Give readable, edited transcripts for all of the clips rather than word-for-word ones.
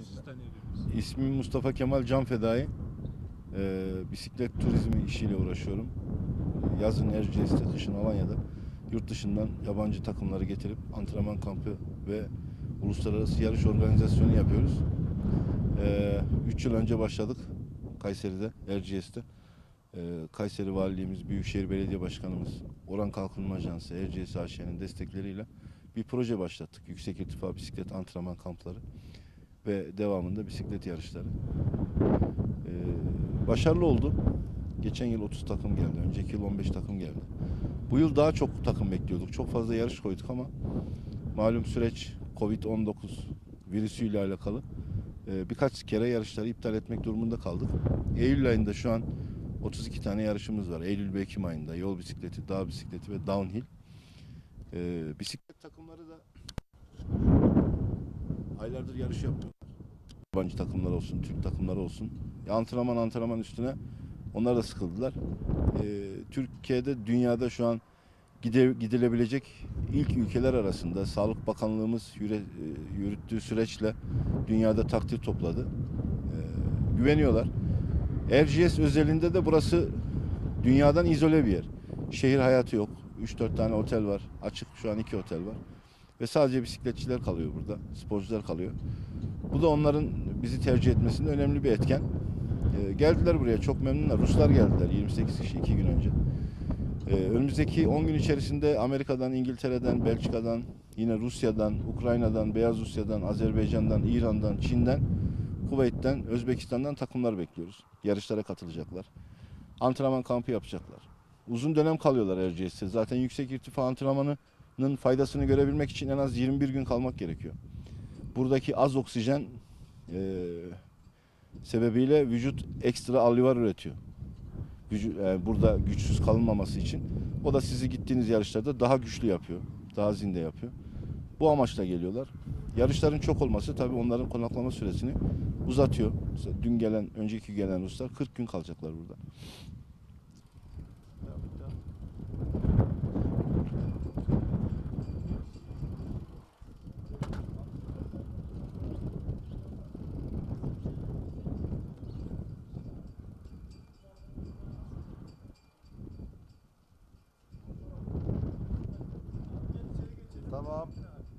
sizi tanıyabilir İsmim Mustafa Kemal Can Fedai. Bisiklet turizmi işiyle uğraşıyorum. Yazın Erciyes'te, kışın Alanya'da yurt dışından yabancı takımları getirip antrenman kampı ve uluslararası yarış organizasyonu yapıyoruz. 3 yıl önce başladık Kayseri'de, Erciyes'te. Kayseri Valiliğimiz, Büyükşehir Belediye Başkanımız, Oran Kalkınma Ajansı, Erciyes AŞ'nin destekleriyle bir proje başlattık. Yüksek irtifa bisiklet antrenman kampları ve devamında bisiklet yarışları. Başarılı oldu. Geçen yıl 30 takım geldi. Önceki yıl 15 takım geldi. Bu yıl daha çok takım bekliyorduk. Çok fazla yarış koyduk ama malum süreç Covid-19 virüsüyle alakalı birkaç kere yarışları iptal etmek durumunda kaldık. Eylül ayında şu an 32 tane yarışımız var. Eylül ve Ekim ayında yol bisikleti, dağ bisikleti ve downhill. Bisiklet takımları da aylardır yarış yapıyor. Yabancı takımlar olsun, Türk takımları olsun. Antrenman üstüne onlar da sıkıldılar. Türkiye'de, dünyada şu an gidilebilecek ilk ülkeler arasında. Sağlık Bakanlığımız yürüttüğü süreçle dünyada takdir topladı. Güveniyorlar. Erciyes özelinde de burası dünyadan izole bir yer. Şehir hayatı yok. 3-4 tane otel var. Açık şu an 2 otel var. Ve sadece bisikletçiler kalıyor burada. Sporcular kalıyor. Bu da onların bizi tercih etmesinde önemli bir etken. Geldiler buraya, çok memnunlar. Ruslar geldiler 28 kişi 2 gün önce. Önümüzdeki 10 gün içerisinde Amerika'dan, İngiltere'den, Belçika'dan, yine Rusya'dan, Ukrayna'dan, Beyaz Rusya'dan, Azerbaycan'dan, İran'dan, Çin'den, Kuveyt'ten, Özbekistan'dan takımlar bekliyoruz. Yarışlara katılacaklar. Antrenman kampı yapacaklar. Uzun dönem kalıyorlar Erciyes'te. Zaten yüksek irtifa antrenmanının faydasını görebilmek için en az 21 gün kalmak gerekiyor. Buradaki az oksijen sebebiyle vücut ekstra alüvar üretiyor. Burada güçsüz kalınmaması için. O da sizi gittiğiniz yarışlarda daha güçlü yapıyor. Daha zinde yapıyor. Bu amaçla geliyorlar. Yarışların çok olması tabii onların konaklama süresini uzatıyor. Mesela dün gelen, önceki gelen Ruslar 40 gün kalacaklar burada. Tamam.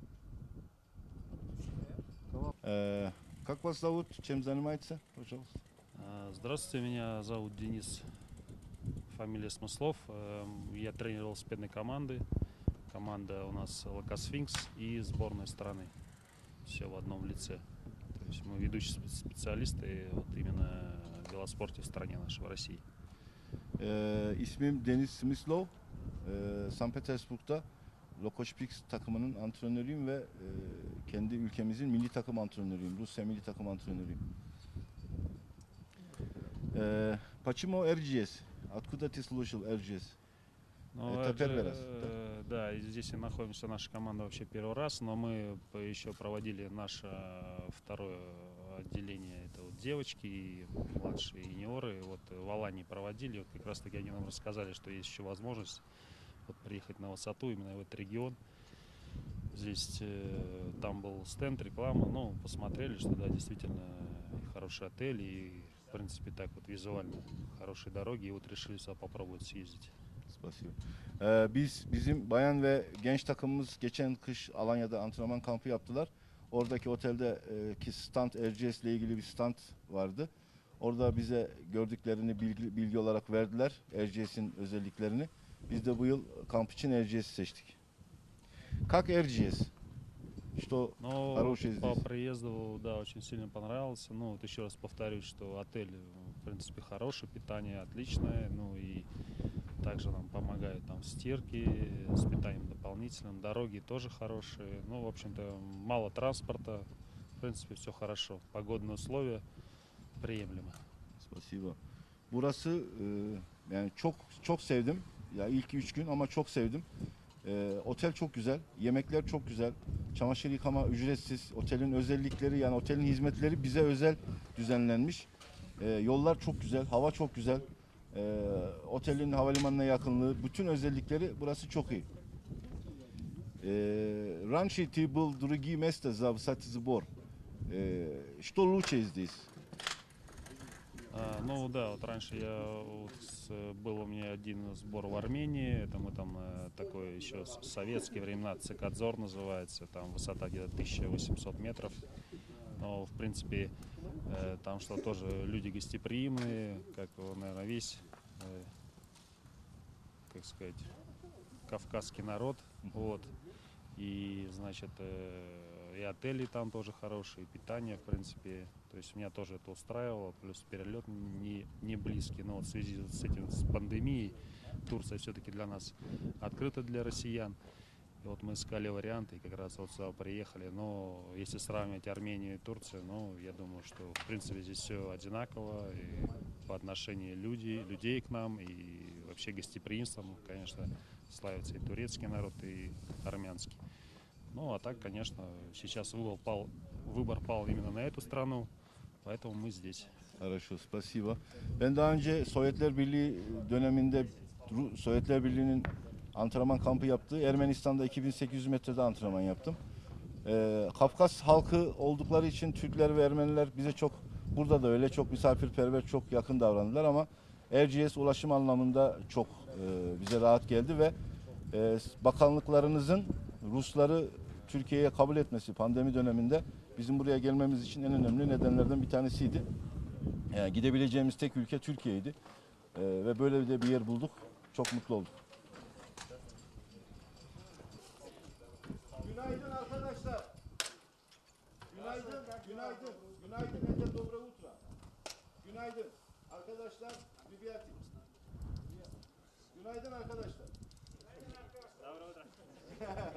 Tamam. Как вас зовут? Чем занимается, пожалуйста? Здравствуйте, меня зовут Денис, фамилия Смыслов. Я тренер велосипедной команды. Команда у нас Локосфинкс и сборной страны. Все в одном лице. То есть мы ведущие специалисты вот именно в велоспорте в стране нашей, в России. İsmim Deniz Smyslov. St. Petersburg'da Lokospix takımının antrenörüyüm ve kendi ülkemizin milli takım antrenörüyüm. Rusya milli takım antrenörüyüm. Почему Erciyes? Откуда ты слушал Erciyes? Ну, Это первый раз, да, и здесь и находимся наша команда вообще первый раз, но мы еще проводили наше второе отделение, это вот девочки и младшие юниоры, вот в Алании проводили, вот как раз таки они нам рассказали, что есть еще возможность вот приехать на высоту именно в этот регион. Здесь там был стенд, реклама, ну, посмотрели, что да, действительно хороший отель и в принципе так вот визуально хорошие дороги, и вот решили сюда попробовать съездить. Spasibo. Bizim bayan ve genç takımımız geçen kış Alanya'da antrenman kampı yaptılar. Oradaki otelde ki stand Erciyes ile ilgili bir stand vardı. Orada bize gördüklerini bilgi olarak verdiler. Erciyes'in özelliklerini. Biz de bu yıl kamp için Erciyes'i seçtik. Как Erciyes? Что Но хорошее по здесь? приезду, да, очень сильно понравился. Ну, вот еще раз повторюсь, что отель, в принципе, хороший, питание отличное, ну и также нам помогают там в стирке, с питанием дополнительным, дороги тоже хорошие. Ну, в общем-то, мало транспорта, в принципе, все хорошо. Погодные условия приемлемы. Spasibo. Burası yani çok sevdim. Ya ilk 3 gün ama çok sevdim. Otel çok güzel, yemekler çok güzel, çamaşır yıkama ücretsiz, otelin özellikleri yani otelin hizmetleri bize özel düzenlenmiş. Yollar çok güzel, hava çok güzel, otelin havalimanına yakınlığı, bütün özellikleri burası çok iyi. Раньше ты был в других местах за высоты сбор. что лучше здесь? Ну да, вот раньше был у меня один сбор в Армении, это мы там такой еще советские времена, цикадзор называется, там высота где-то 1800 метров, но в принципе там что тоже люди гостеприимные, как, наверное, весь, как сказать, кавказский народ, вот. И, значит, и отели там тоже хорошие, и питание, в принципе. То есть меня тоже это устраивало, плюс перелет не близкий. Но вот в связи с этим, с пандемией, Турция все-таки для нас открыта для россиян. И вот мы искали варианты, и как раз вот сюда приехали. Но если сравнивать Армению и Турцию, ну, я думаю, что, в принципе, здесь все одинаково. И по отношению людей к нам, и вообще гостеприимством, конечно, славится и турецкий народ, и армянский. Ну, а так, конечно, сейчас выбор pal именно на эту страну, поэтому мы здесь. Хорошо, spasiba. Ben daha önce Sovyetler Birliği döneminde Sovyetler Birliği'nin antrenman kampı yaptığı Ermenistan'da 2800 metrede antrenman yaptım. Kafkas halkı oldukları için Türkler ve Ermeniler bize çok, burada da öyle çok misafirperver, çok yakın davrandılar ama Erciyes ulaşım anlamında çok bize rahat geldi ve bakanlıklarınızın Rusları Türkiye'ye kabul etmesi pandemi döneminde bizim buraya gelmemiz için en önemli nedenlerden bir tanesiydi. Yani gidebileceğimiz tek ülke Türkiye'ydi. Ve böyle de bir yer bulduk. Çok mutlu olduk. Günaydın arkadaşlar. Günaydın, günaydın. Günaydın, Ede Dobra Utra. Günaydın. Arkadaşlar, Lübiyati. Günaydın arkadaşlar. Günaydın arkadaşlar.